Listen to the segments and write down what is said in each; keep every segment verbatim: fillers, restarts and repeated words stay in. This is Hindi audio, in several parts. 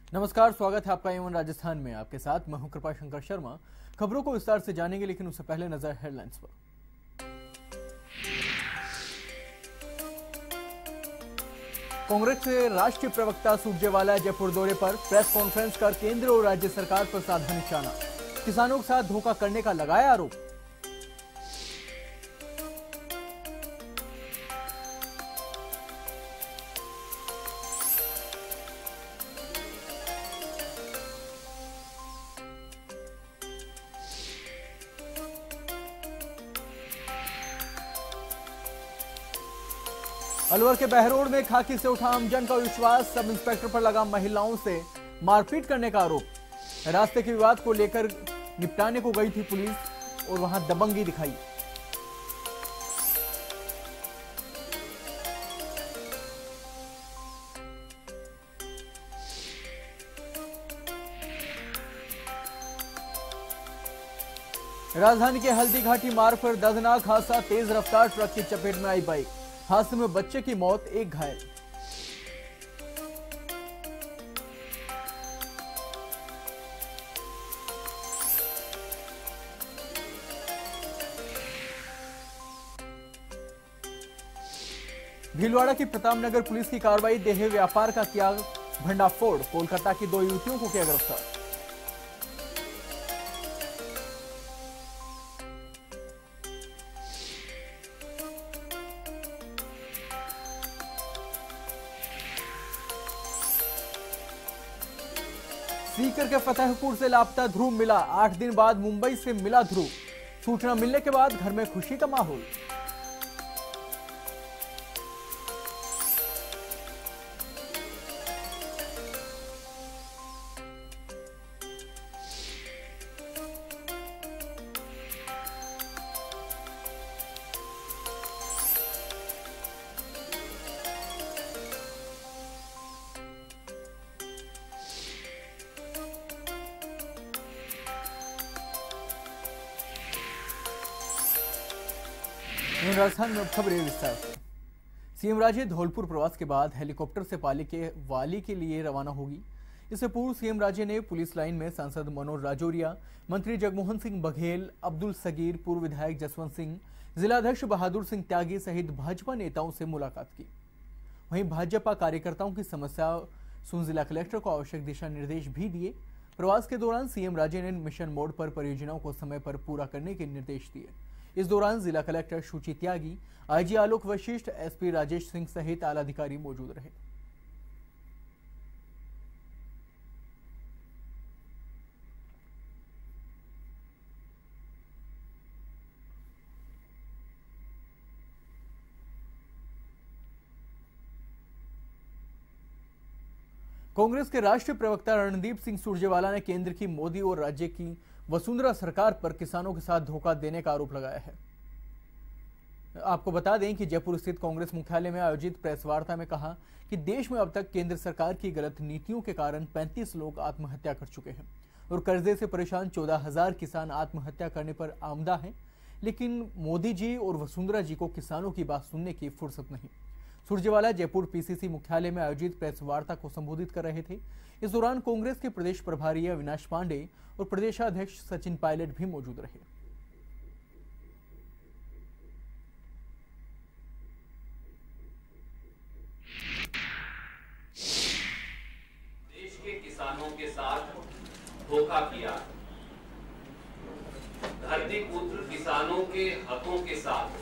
नमस्कार, स्वागत है आपका एवन राजस्थान में। आपके साथ मैं हूं कृपा शंकर शर्मा। खबरों को विस्तार से जानेंगे, लेकिन उससे पहले नजर हेडलाइंस पर। कांग्रेस के राष्ट्रीय प्रवक्ता सुरजेवाला जयपुर दौरे पर प्रेस कॉन्फ्रेंस कर केंद्र और राज्य सरकार पर साधा निशाना। किसानों के साथ धोखा करने का लगाया आरोप। अलवर के बहरोड में खाकी से उठा आमजन का विश्वास। सब इंस्पेक्टर पर लगा महिलाओं से मारपीट करने का आरोप। रास्ते के विवाद को लेकर निपटाने को गई थी पुलिस और वहां दबंगी दिखाई। राजधानी के हल्दी घाटी मार्ग पर दर्दनाक हादसा। तेज रफ्तार ट्रक की चपेट में आई बाइक। हादसे में बच्चे की मौत, एक घायल। भीलवाड़ा की प्रतापनगर पुलिस की कार्रवाई। देह व्यापार का किया भंडाफोड़। कोलकाता की दो युवतियों को किया गिरफ्तार। सीकर के फतेहपुर से लापता ध्रुव मिला। आठ दिन बाद मुंबई से मिला ध्रुव। सूचना मिलने के बाद घर में खुशी का माहौल। राजस्थान में खबरें विस्तार से। सीएम राजे धौलपुर प्रवास के बाद हेलीकॉप्टर से पाली के वाली के लिए रवाना होगी। इससे पूर्व सीएम राजे ने पुलिस लाइन में सांसद मनोज राजौरिया, मंत्री जगमोहन सिंह बघेल, अब्दुल सगीर, पूर्व विधायक जसवंत सिंह, जिलाध्यक्ष बहादुर सिंह त्यागी सहित भाजपा नेताओं से मुलाकात की। वहीं भाजपा कार्यकर्ताओं की समस्या सुन जिला कलेक्टर को आवश्यक दिशा निर्देश भी दिए। प्रवास के दौरान सीएम राजे ने मिशन मोड पर परियोजनाओं को समय पर पूरा करने के निर्देश दिए। इस दौरान जिला collector Shuchi Tyagi, IG Alok Vashishtha, SP Rajesh Singh सहित आला अधिकारी मौजूद रहे। कांग्रेस के राष्ट्रीय प्रवक्ता रणदीप सिंह सुरजेवाला ने केंद्र की मोदी और राज्य की वसुंधरा सरकार पर किसानों के साथ धोखा देने का आरोप लगाया है। आपको बता दें कि जयपुर स्थित कांग्रेस मुख्यालय में आयोजित प्रेस वार्ता में कहा कि देश में अब तक केंद्र सरकार की गलत नीतियों के कारण पैंतीस लोग आत्महत्या कर चुके हैं और कर्जे से परेशान चौदह हजार किसान आत्महत्या करने पर आमदा हैं। लेकिन मोदी जी और वसुंधरा जी को किसानों की बात सुनने की फुर्सत नहीं। सुरजेवाला जयपुर पीसीसी मुख्यालय में आयोजित प्रेस वार्ता को संबोधित कर रहे थे। इस दौरान कांग्रेस के प्रदेश प्रभारी अविनाश पांडे और प्रदेशाध्यक्ष सचिन पायलट भी मौजूद रहे। देश के किसानों के साथ धोखा किया। धरती पुत्र किसानों के हकों के साथ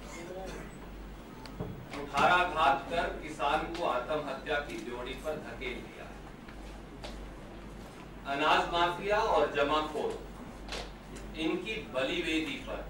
कुठाराघात कर किसान को आत्महत्या की ड्योढ़ी पर धकेल दिया। अनाज माफिया और जमाखोर इनकी बलिवेदी पर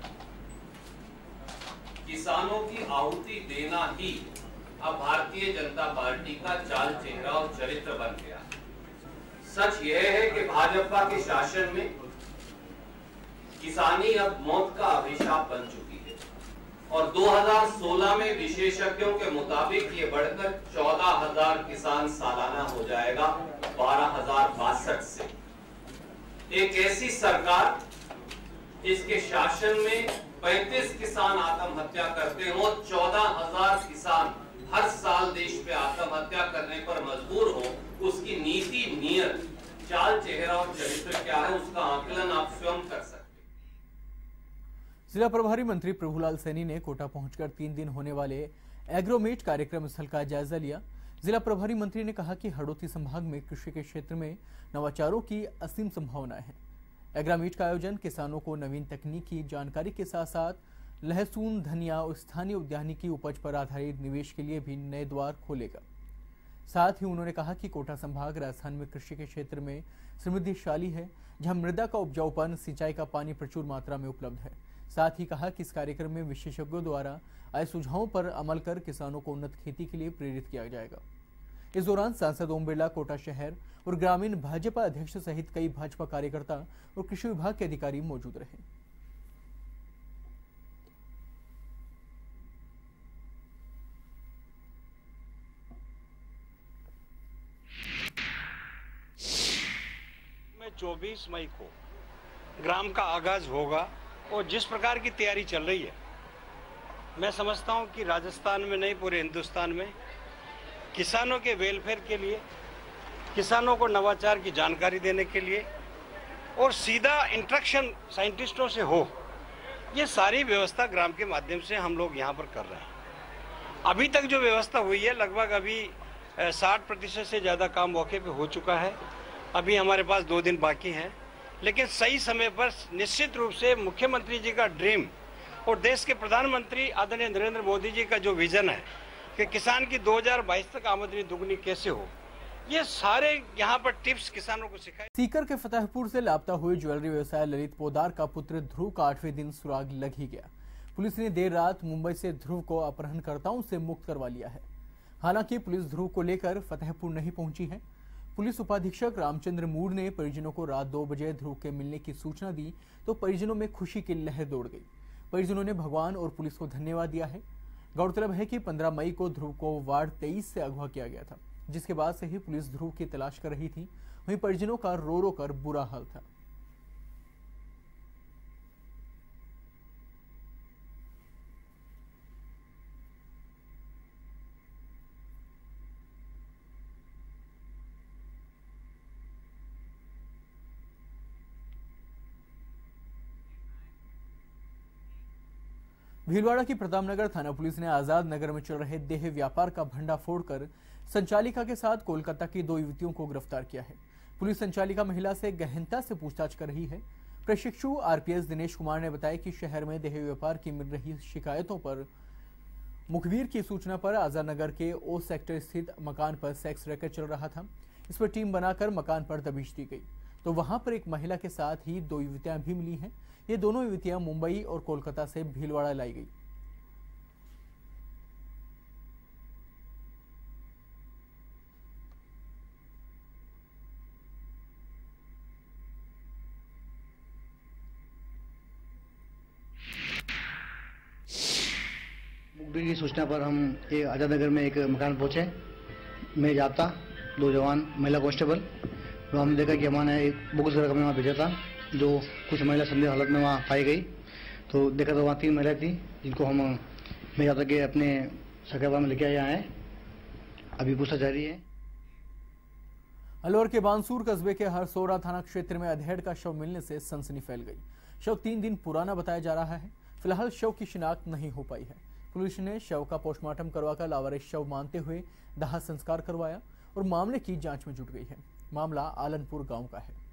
किसानों की आहुति देना ही अब भारतीय जनता पार्टी का चाल चेहरा और चरित्र बन गया। सच यह है कि भाजपा के शासन में किसानी अब मौत का अभिशाप बन चुकी है और दो हज़ार सोलह में विशेषज्ञों के मुताबिक ये बढ़कर चौदह हजार किसान सालाना हो जाएगा बारह हजार बासठ से। एक ऐसी सरकार जिसके शासन में पैंतीस किसान आत्महत्या करते हो, चौदह हजार किसान हर साल देश पे आत्महत्या करने पर मजबूर हो, उसकी नीति नियत जिला प्रभारी मंत्री प्रभुलाल सैनी ने कोटा पहुंचकर तीन दिन होने वाले एग्रोमीट कार्यक्रम स्थल का जायजा लिया। जिला प्रभारी मंत्री ने कहा कि हड़ौती संभाग में कृषि के क्षेत्र में नवाचारों की असीम संभावनाएं हैं। एग्रोमीट का आयोजन किसानों को नवीन तकनीकी जानकारी के साथ साथ लहसुन, धनिया और स्थानीय उद्यानिकी उपज पर आधारित निवेश के लिए भी नए द्वार खोलेगा। साथ ही उन्होंने कहा कि कोटा संभाग राजस्थान में कृषि के क्षेत्र में समृद्धिशाली है, जहां मृदा का उपजाऊपन, सिंचाई का पानी प्रचुर मात्रा में उपलब्ध है। साथ ही कहा कि इस कार्यक्रम में विशेषज्ञों द्वारा आए सुझावों पर अमल कर किसानों को उन्नत खेती के लिए प्रेरित किया जाएगा। इस दौरान सांसद ओम बिरला, कोटा शहर और ग्रामीण भाजपा अध्यक्ष सहित कई भाजपा कार्यकर्ता और कृषि विभाग के अधिकारी मौजूद रहे। चौबीस मई को ग्राम का आगाज होगा और जिस प्रकार की तैयारी चल रही है, मैं समझता हूं कि राजस्थान में नहीं पूरे हिंदुस्तान में किसानों के वेलफेयर के लिए, किसानों को नवाचार की जानकारी देने के लिए और सीधा इंटरेक्शन साइंटिस्टों से हो, ये सारी व्यवस्था ग्राम के माध्यम से हम लोग यहाँ पर कर रहे हैं। अभी तक जो व्यवस्था हुई है, लगभग अभी साठ प्रतिशत से ज़्यादा काम मौके पे हो चुका है। अभी हमारे पास दो दिन बाकी हैं, लेकिन सही समय पर निश्चित रूप से मुख्यमंत्री जी का ड्रीम और देश के प्रधानमंत्री आदरणीय नरेंद्र मोदी जी का जो विजन है कि किसान की दो हज़ार बाईस तक आमदनी दुगनी कैसे हो, ये सारे यहाँ पर टिप्स किसानों को सिखाए। सीकर के फतेहपुर से लापता हुए ज्वेलरी व्यवसायी ललित पोदार का पुत्र ध्रुव का आठवें दिन सुराग लग ही गया। पुलिस ने देर रात मुंबई से ध्रुव को अपहरणकर्ताओं से मुक्त करवा लिया है। हालांकि पुलिस ध्रुव को लेकर फतेहपुर नहीं पहुंची है। पुलिस उपाधीक्षक रामचंद्र मूर ने परिजनों को रात दो बजे ध्रुव के मिलने की सूचना दी तो परिजनों में खुशी की लहर दौड़ गई। परिजनों ने भगवान और पुलिस को धन्यवाद दिया है। गौरतलब है कि पंद्रह मई को ध्रुव को वार्ड तेईस से अगवा किया गया था, जिसके बाद से ही पुलिस ध्रुव की तलाश कर रही थी। वहीं परिजनों का रो रो कर बुरा हाल था। भीलवाड़ा की प्रतापनगर थाना पुलिस ने आजाद नगर में चल रहे देह व्यापार का भंडा फोड़कर संचालिका के साथ कोलकाता की दो युवतियों को गिरफ्तार किया है। पुलिस संचालिका महिला से गहनता से पूछताछ कर रही है। प्रशिक्षु आरपीएस दिनेश कुमार ने बताया कि शहर में देह व्यापार की मिल रही शिकायतों पर मुखबिर की सूचना पर आजाद नगर के ओ सेक्टर स्थित मकान पर सेक्स रैकेट चल रहा था। इस पर टीम बनाकर मकान पर दबिश दी गई तो वहां पर एक महिला के साथ ही दो युवतियां भी मिली हैं। ये दोनों युवतियां मुंबई और कोलकाता से भीलवाड़ा लाई गई। मुखबिर की सूचना पर हम ये आजाद नगर में एक मकान पहुंचे। मैं जाता दो जवान महिला कांस्टेबल, तो हमने देखा कि हमारे एक बोगस रकम वहाँ भेजा था जो कुछ महिला संदिग्ध हालत में वहाँ पाई गई। तो देखा तो वहाँ तीन महिलाएं थी जिनको हम मैं जाता के अपने सकाबा में लेके आया है। अभी पूछा जा रही है। अलवर के बांसूर कस्बे के हरसोरा थाना क्षेत्र में अधेड़ का शव मिलने से सनसनी फैल गई। शव तीन दिन पुराना बताया जा रहा है। फिलहाल शव की शिनाख्त नहीं हो पाई है। पुलिस ने शव का पोस्टमार्टम करवाकर लावारिस शव मानते हुए दाह संस्कार करवाया और मामले की जांच में जुट गई है। मामला आलनपुर गांव का है।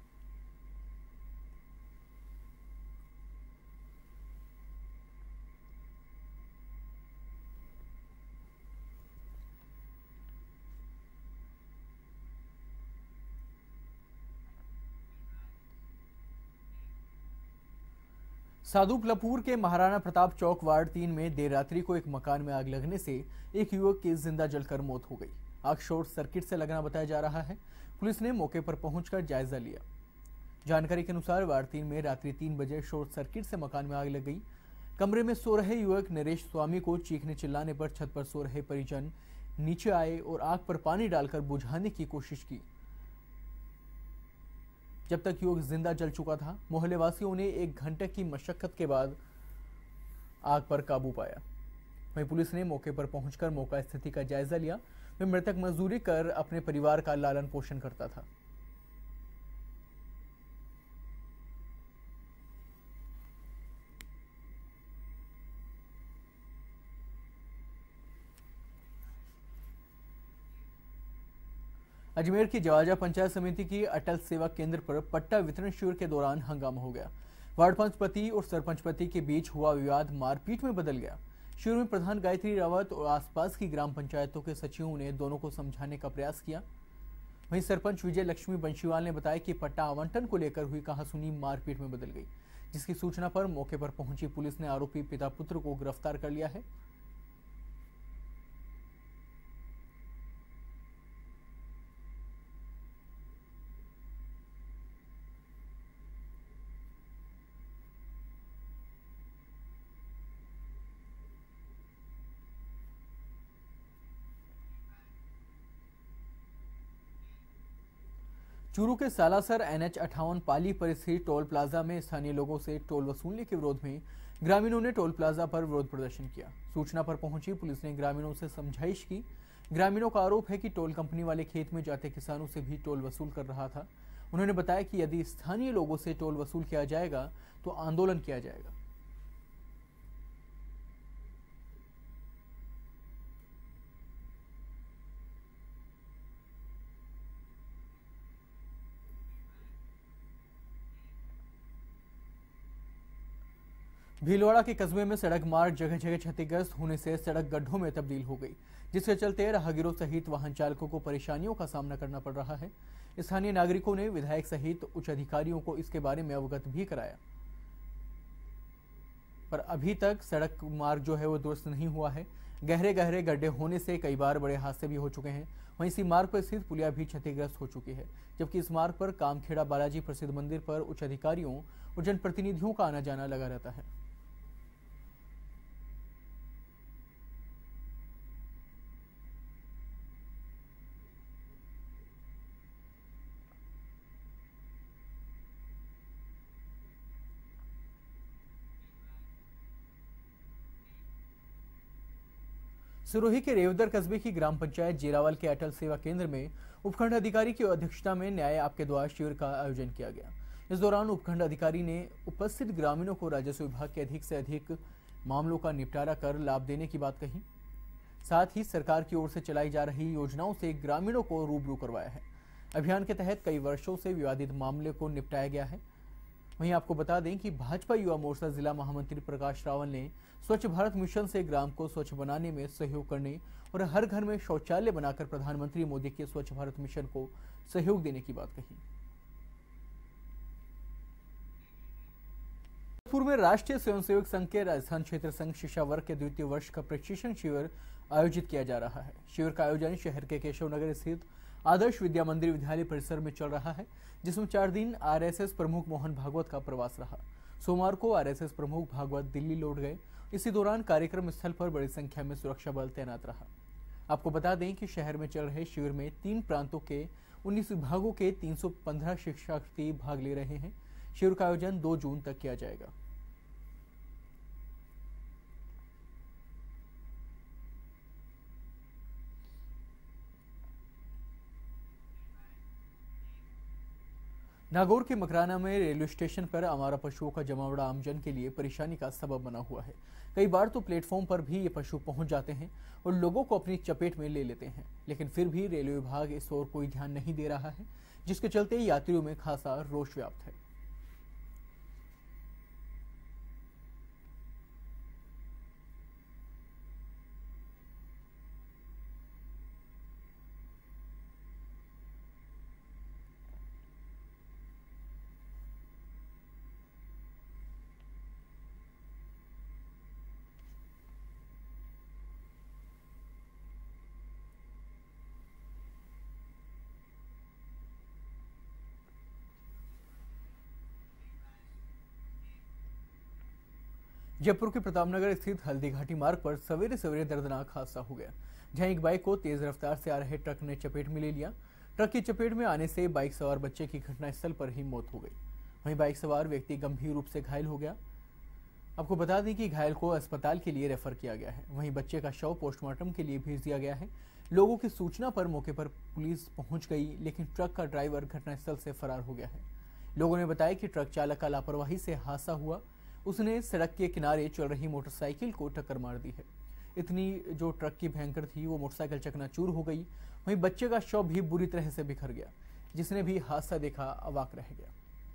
सादुकलापुर के महाराणा प्रताप चौक वार्ड तीन में देर रात्रि को एक मकान में आग लगने से एक युवक की जिंदा जलकर मौत हो गई। आग शॉर्ट सर्किट से लगना बताया जा रहा है। पुलिस ने मौके पर पहुंचकर जायजा लिया। जानकारी के अनुसार वार्ड तीन में रात्रि तीन बजे शॉर्ट सर्किट से मकान में आग लग गई। कमरे में सो रहे युवक नरेश स्वामी को चीखने चिल्लाने पर छत पर सो रहे परिजन नीचे आए और आग पर पानी डालकर बुझाने की कोशिश की। जब तक युवक जिंदा जल चुका था, मोहल्ले वासियों ने एक घंटे की मशक्कत के बाद आग पर काबू पाया। वहीं पुलिस ने मौके पर पहुंचकर मौका स्थिति का जायजा लिया। वह मृतक मजदूरी कर अपने परिवार का लालन पोषण करता था। अजमेर की जवाजा पंचायत समिति की अटल सेवा केंद्र पर पट्टा वितरण शिविर के दौरान हंगामा हो गया। वार्ड पंचपति और सरपंच पति के बीच हुआ विवाद मारपीट में बदल गया। शिविर में प्रधान गायत्री रावत और आसपास की ग्राम पंचायतों के सचिवों ने दोनों को समझाने का प्रयास किया। वहीं सरपंच विजय लक्ष्मी बंशीवाल ने बताया कि पट्टा आवंटन को लेकर हुई कहासुनी मारपीट में बदल गई, जिसकी सूचना पर मौके पर पहुंची पुलिस ने आरोपी पिता पुत्र को गिरफ्तार कर लिया है। चूरू के सालासर एनएच अट्ठावन पाली पर स्थित टोल प्लाजा में स्थानीय लोगों से टोल वसूलने के विरोध में ग्रामीणों ने टोल प्लाजा पर विरोध प्रदर्शन किया। सूचना पर पहुंची पुलिस ने ग्रामीणों से समझाइश की। ग्रामीणों का आरोप है कि टोल कंपनी वाले खेत में जाते किसानों से भी टोल वसूल कर रहा था। उन्होंने बताया कि यदि स्थानीय लोगों से टोल वसूल किया जाएगा तो आंदोलन किया जाएगा। भीलवाड़ा के कस्बे में सड़क मार्ग जगह जगह क्षतिग्रस्त होने से सड़क गड्ढों में तब्दील हो गई, जिसके चलते राहगीरों सहित वाहन चालकों को परेशानियों का सामना करना पड़ रहा है। स्थानीय नागरिकों ने विधायक सहित उच्च अधिकारियों को इसके बारे में अवगत भी कराया, पर अभी तक सड़क मार्ग जो है वो दुरुस्त नहीं हुआ है। गहरे गहरे गड्ढे होने से कई बार बड़े हादसे भी हो चुके हैं। वहीं इसी मार्ग पर स्थित पुलिया भी क्षतिग्रस्त हो चुकी है, जबकि इस मार्ग पर कामखेड़ा बालाजी प्रसिद्ध मंदिर पर उच्च अधिकारियों और जनप्रतिनिधियों का आना जाना लगा रहता है। सिरोही के रेवदर कस्बे की ग्राम पंचायत जेरावल के अटल सेवा केंद्र में उपखंड अधिकारी की अध्यक्षता में न्याय आपके द्वार शिविर का आयोजन किया गया। इस दौरान उपखंड अधिकारी ने उपस्थित ग्रामीणों को राजस्व विभाग के अधिक से अधिक मामलों का निपटारा कर लाभ देने की बात कही। साथ ही सरकार की ओर से चलाई जा रही योजनाओं से ग्रामीणों को रूबरू करवाया है। अभियान के तहत कई वर्षों से विवादित मामले को निपटाया गया है। वहीं आपको बता दें कि भाजपा युवा मोर्चा जिला महामंत्री प्रकाश रावल ने स्वच्छ भारत मिशन से ग्राम को स्वच्छ बनाने में सहयोग करने और हर घर में शौचालय बनाकर प्रधानमंत्री मोदी के स्वच्छ भारत मिशन को सहयोग देने की बात कही। पूर्व में राष्ट्रीय स्वयंसेवक संघ के राजस्थान क्षेत्र संघ शिक्षा वर्ग के द्वितीय वर्ष का प्रशिक्षण शिविर आयोजित किया जा रहा है। शिविर का आयोजन शहर के केशव नगर स्थित आदर्श विद्या मंदिर विद्यालय परिसर में चल रहा है, जिसमें चार दिन आरएसएस प्रमुख मोहन भागवत का प्रवास रहा। सोमवार को आरएसएस प्रमुख भागवत दिल्ली लौट गए। इसी दौरान कार्यक्रम स्थल पर बड़ी संख्या में सुरक्षा बल तैनात रहा। आपको बता दें कि शहर में चल रहे शिविर में तीन प्रांतों के उन्नीस विभागों के तीन सौ पंद्रह शिक्षार्थी भाग ले रहे हैं। शिविर का आयोजन दो जून तक किया जाएगा। नागौर के मकराना में रेलवे स्टेशन पर आवारा पशुओं का जमावड़ा आमजन के लिए परेशानी का सबब बना हुआ है। कई बार तो प्लेटफॉर्म पर भी ये पशु पहुंच जाते हैं और लोगों को अपनी चपेट में ले लेते हैं, लेकिन फिर भी रेलवे विभाग इस ओर कोई ध्यान नहीं दे रहा है, जिसके चलते यात्रियों में खासा रोष व्याप्त है। जयपुर के प्रतापनगर स्थित हल्दी घाटी मार्ग पर सवेरे सवेरे दर्दनाक हादसा हो गया, जहां एक बाइक को तेज रफ्तार से आ रहे ट्रक ने चपेट में ले लिया। ट्रक की चपेट में आने से बाइक सवार बच्चे की घटनास्थल पर ही मौत हो गई। वहीं बाइक सवार व्यक्ति गंभीर रूप से घायल हो गया। आपको बता दें कि घायल को अस्पताल के लिए रेफर किया गया है। वहीं बच्चे का शव पोस्टमार्टम के लिए भेज दिया गया है। लोगों की सूचना पर मौके पर पुलिस पहुंच गई, लेकिन ट्रक का ड्राइवर घटनास्थल से फरार हो गया है। लोगों ने बताया कि ट्रक चालक का लापरवाही से हादसा हुआ। उसने सड़क के किनारे चल रही मोटरसाइकिल को टक्कर मार दी है। इतनी जो ट्रक की भयंकर थी वो मोटरसाइकिल चकनाचूर हो गई। वहीं बच्चे का शव भी बुरी तरह से बिखर गया। जिसने भी हादसा देखा अवाक रह गया।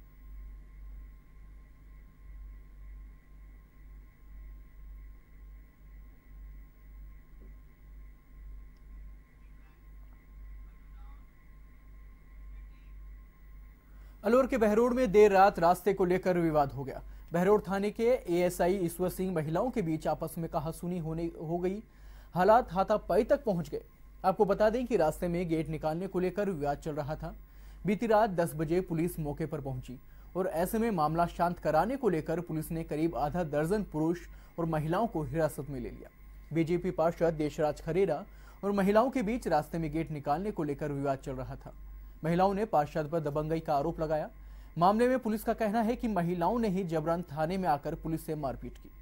अलवर के बहरोड में देर रात रास्ते को लेकर विवाद हो गया। बहरोड थाने के एएसआई ईश्वर सिंह महिलाओं के बीच आपस में कहासुनी होने हो गई। हालात हाथापाई तक पहुंच गए। आपको बता दें कि रास्ते में गेट निकालने को लेकर विवाद चल रहा था। बीती रात दस बजे पुलिस मौके पर पहुंची और ऐसे में मामला शांत कराने को लेकर पुलिस ने करीब आधा दर्जन पुरुष और महिलाओं को हिरासत में ले लिया। बीजेपी पार्षद देशराज खरेरा और महिलाओं के बीच रास्ते में गेट निकालने को लेकर विवाद चल रहा था। महिलाओं ने पार्षद पर दबंगई का आरोप लगाया। मामले में पुलिस का कहना है कि महिलाओं ने ही जबरन थाने में आकर पुलिस से मारपीट की।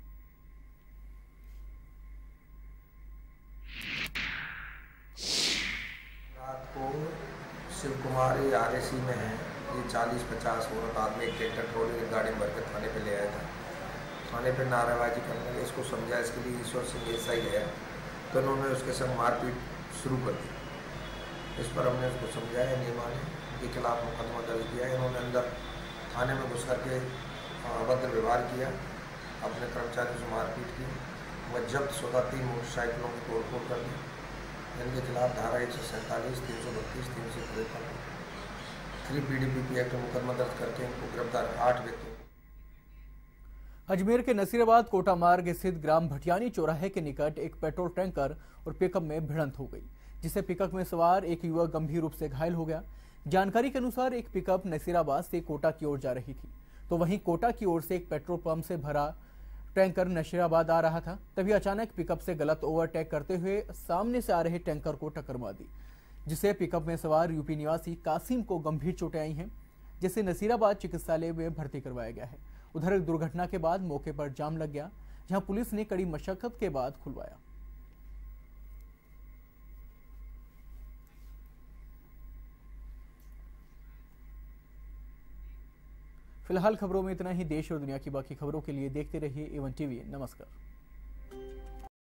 रात को शिव कुमार आरएसी में है, ये चालीस पचास औरत आदमी एक ट्रैक्टर ट्रॉली की गाड़ी भर के थाने पे ले आया था। थाने पे नारेबाजी करने लगे। इसको समझा, इसके लिए ईश्वर सिंह ऐसा ही है तो उन्होंने उसके संग मारपीट शुरू कर दी। इस पर हमने उसको समझाया, नहीं माने, इनके खिलाफ मुकदमा दर्ज किया। इन्होंने अंदर थाने में घुस करके अभद्र व्यवहार किया, अपने कर्मचारियों से मारपीट की। वह जब्त शुदा तीन मोटरसाइकिलों की तोड़फोड़ कर दी। इनके खिलाफ धारा एक सौ सैंतालीस तीन सौ बत्तीस तीन सौ तिरपन three P D P P act में मुकदमा दर्ज करके इनको गिरफ्तार आठ व्यक्तियों। अजमेर के नसीराबाद कोटा मार्ग स्थित ग्राम भटियानी चौराहे के निकट एक पेट्रोल टैंकर और पिकअप में भिड़ंत हो गई, जिससे पिकअप में सवार एक युवक गंभीर रूप से घायल हो गया। जानकारी के अनुसार एक पिकअप नसीराबाद से कोटा की ओर जा रही थी, तो वहीं कोटा की ओर से एक पेट्रोल पंप से भरा टैंकर नसीराबाद आ रहा था। तभी अचानक पिकअप से गलत ओवरटेक करते हुए सामने से आ रहे टैंकर को टक्कर मार दी, जिससे पिकअप में सवार यूपी निवासी कासिम को गंभीर चोटें आई हैं, जिसे नसीराबाद चिकित्सालय में भर्ती करवाया गया है। उधर दुर्घटना के बाद मौके पर जाम लग गया, जहां पुलिस ने कड़ी मशक्कत के बाद खुलवाया। फिलहाल खबरों में इतना ही। देश और दुनिया की बाकी खबरों के लिए देखते रहिए एवन टीवी। नमस्कार।